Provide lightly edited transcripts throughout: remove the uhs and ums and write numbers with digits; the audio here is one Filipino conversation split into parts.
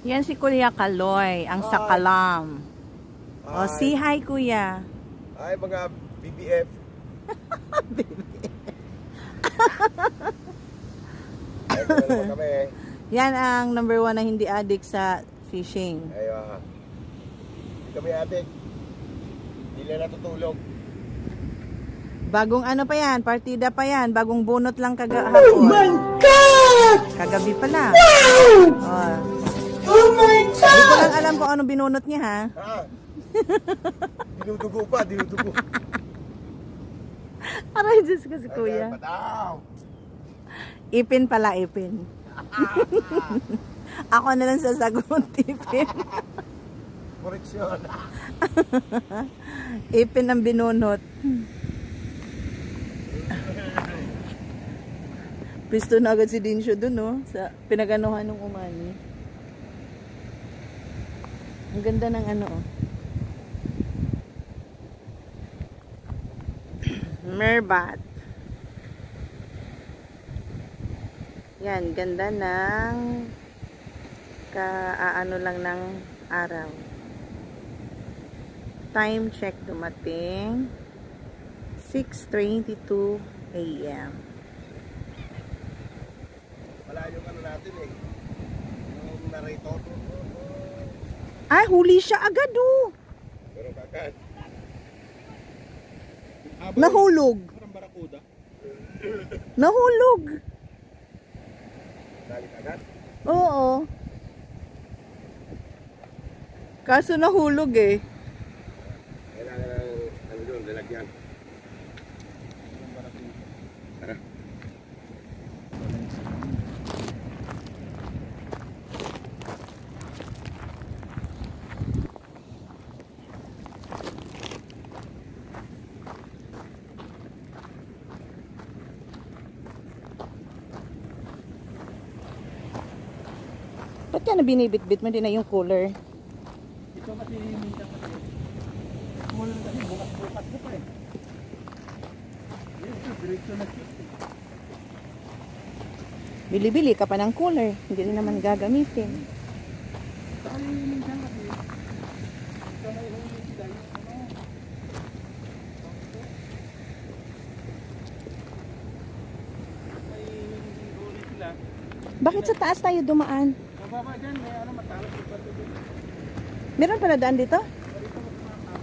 Yan si Kuya Kaloy, ang sakalam. O, say hi, Kuya. Hi, mga BBF. BBF. Kami. Yan ang number 1 na hindi addict sa fishing. Ayun. Hindi kami addict. Hindi na natutulog. Bagong ano pa yan, partida pa yan, bagong bunot lang kagahapon. Oh my God! Kagabi pala. Wow! Oh my God! Hindi ko lang alam kung ano binunot niya, ha? Ha? Dinudugo pa, dinudugo. Aray, Diyos ko si Kuya. Ipin pala, ipin. Ako na lang sasagot, ipin. Koreksyon. Ipin ang binunot. Pisto na agad si Dinsyo dun, no? Sa pinaganuhan ng umani. Ang ganda ng ano, oh. Merbat. Yan, ganda ng kaano lang ng araw. Time check dumating 6:22 AM. Wala yung ano natin eh. Yung narrator. Ay, huli siya agad, oh. Pero agad. Nahulog. Parang barakuda. Nahulog. Dalit agad? Oo. Kaso nahulog eh. Kailangan ng ano doon, lalagyan. Tara. Ba't yan na binibit-bit mo din na yung cooler? Ito kasi minsan kasi cooler kasi bukas-bukas ko pa eh. Ito, diretso na siya. Bili-bili ka pa ng cooler. Hindi rin naman gagamitin. Saka minsan kasi ito na yung sila yung ano. May huli sila. Bakit sa taas tayo dumaan? Mababa dyan, may ano matalas yung bato dyan. Meron pala daan dito? Dito mo kumakama.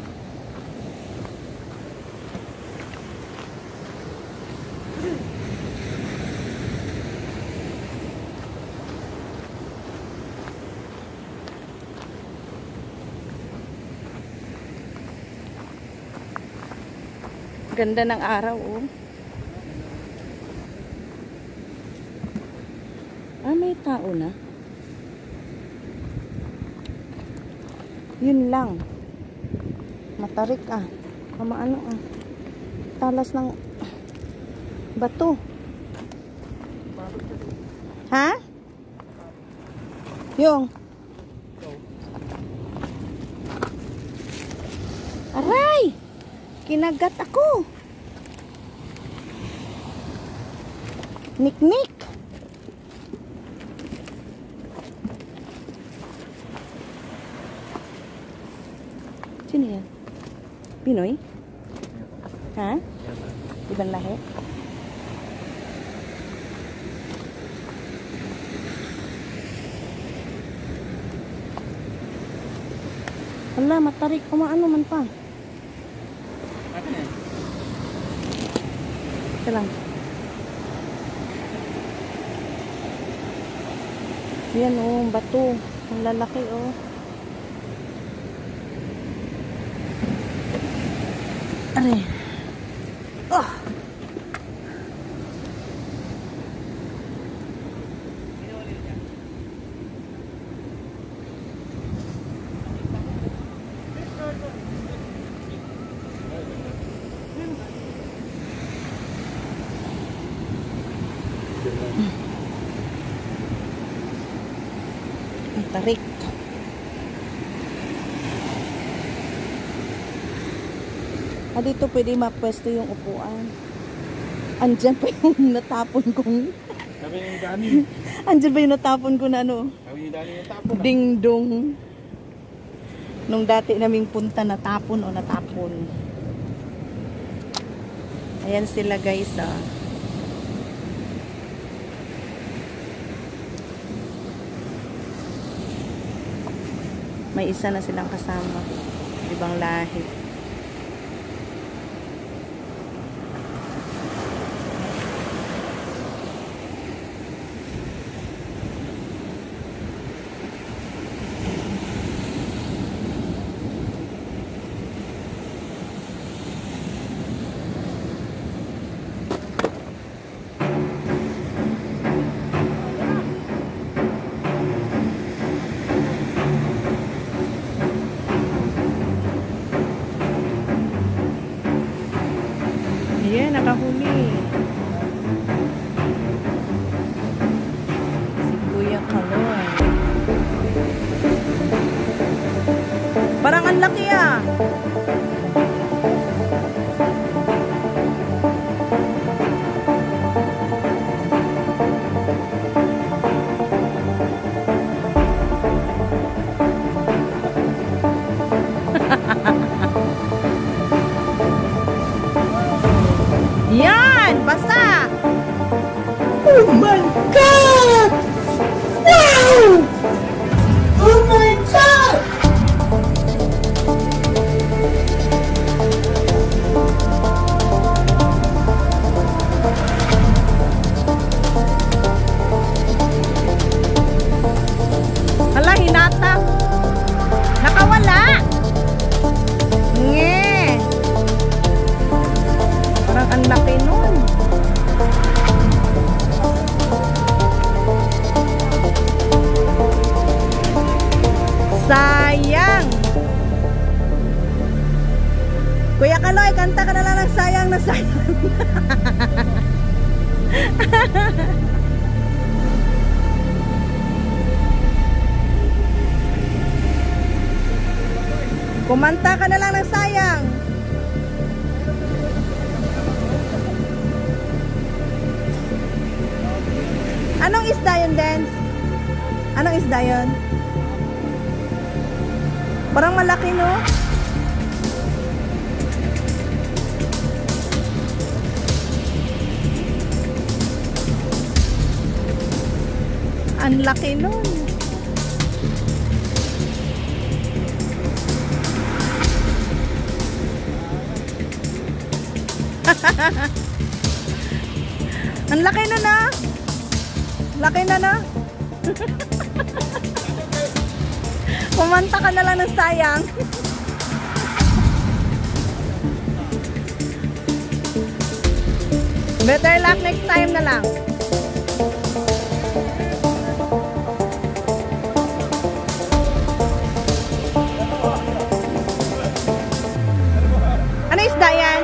Ganda ng araw, oh. Ah, may tao na. Yun lang. Matarik, ah. Kamaano, ah. Talas ng bato. Ha? Yung. Aray! Kinagat ako. Nik-nik. Sino yan? Pinoy? Ha? Ibang lahi? Wala, matarik. Kumaano man pa. Atin eh. Ito lang. Yan, oh, bato. Ang lalaki, oh. Aray. Oh. Ang tarik. Ah, dito pwede mapwesto yung upuan. Andyan pa yung natapon kong... Sabi ng kanin. Andyan ba yung natapon ko na ano? Dingdong. Nung dati naming punta, natapon o natapon. Ayan sila guys, ah. May isa na silang kasama. Ibang lahi. Ayan, nakahuli. Si Kuya Kaloy. Parang ang laki ah. Yan! Basta! Oh my God! Wow! Oh my God! Hala, hinata. Nakawala! Nge! Parang ang laki nun. Sayang! Kuya Kaloy, kanta ka na lang ng sayang na sayang. Kumanta ka na lang ng sayang. Anong isda yun, Dance? Anong isda yun? Parang malaki, no? Ang laki nun. Ang laki nun, ah. Laki na na. Kumanta ka na lang ng sayang. Better luck next time na lang. Ano isda yan?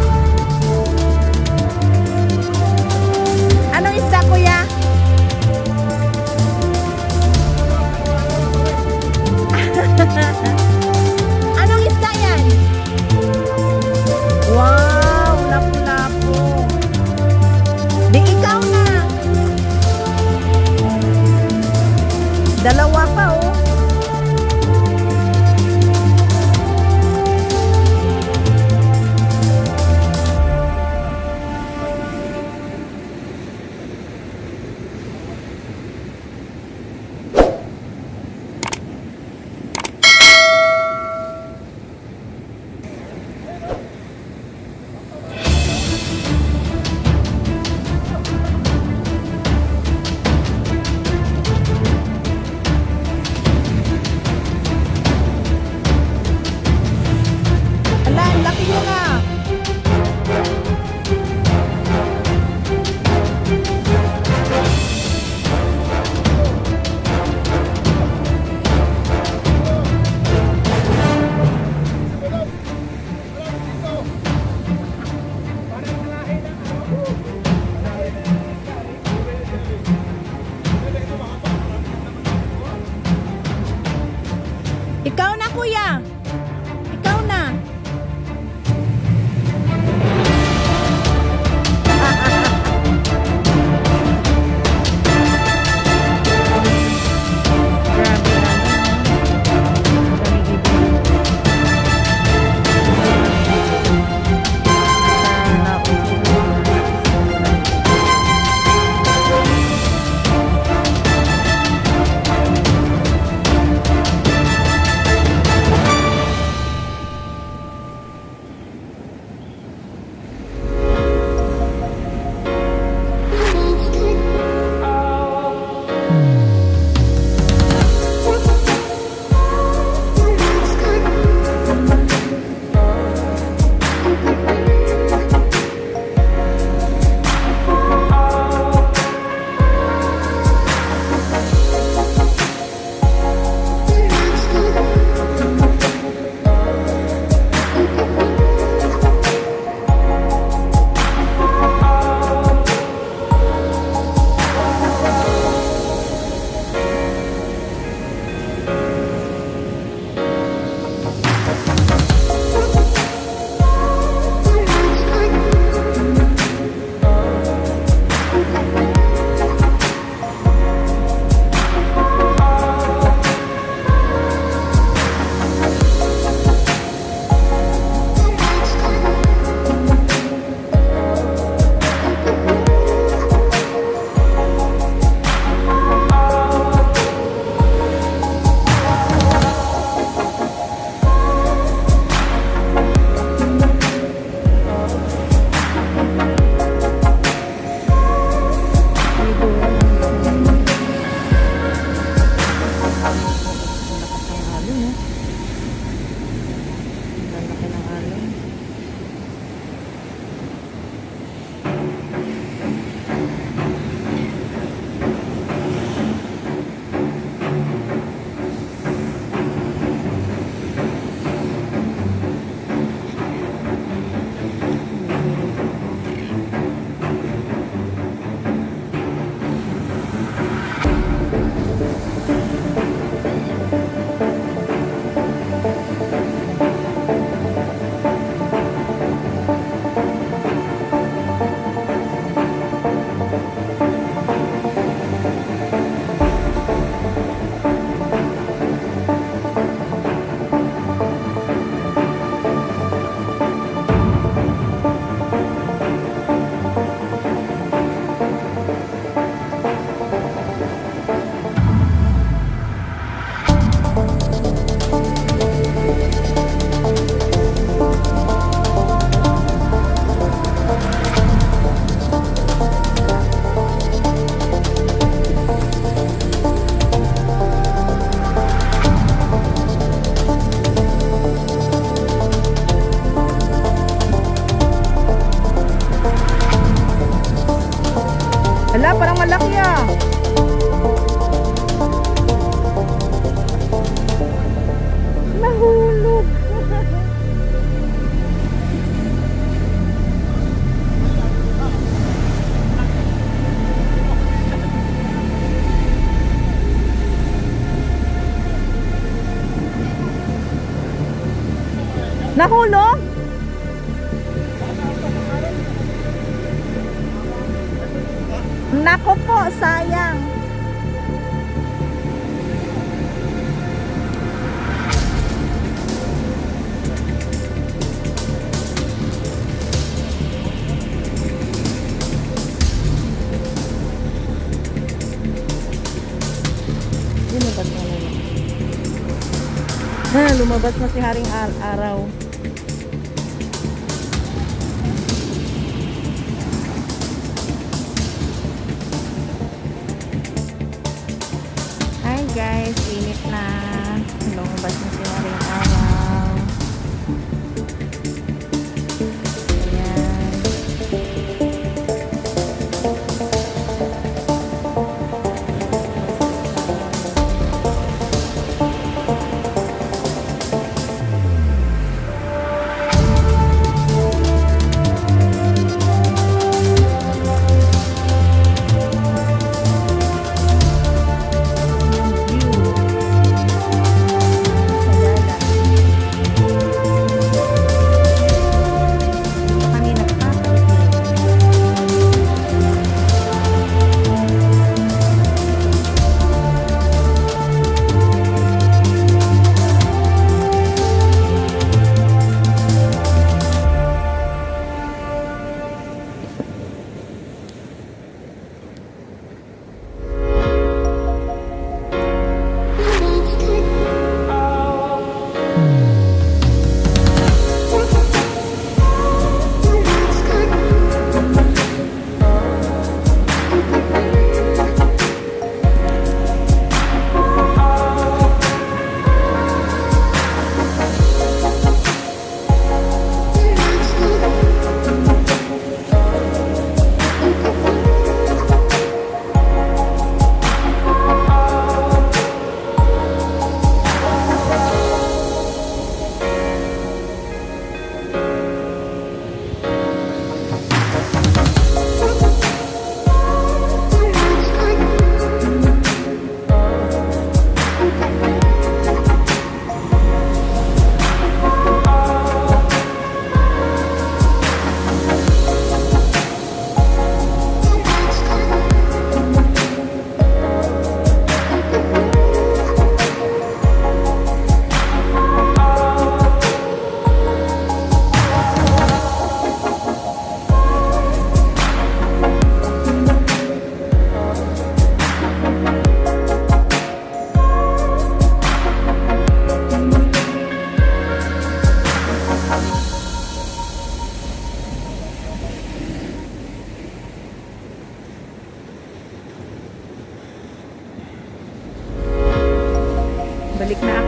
Anong isda, kuya? Anong isda yan? Wow, lapu-lapu. Di ikaw na. Dalawa pa, oh. Ikaw na, kuya. Ikaw na. Nahulog? Nako po, sayang. Lumabas na si Haring Araw. Hi guys, init na. Lumabas na si Haring Araw. Ayan. Balik na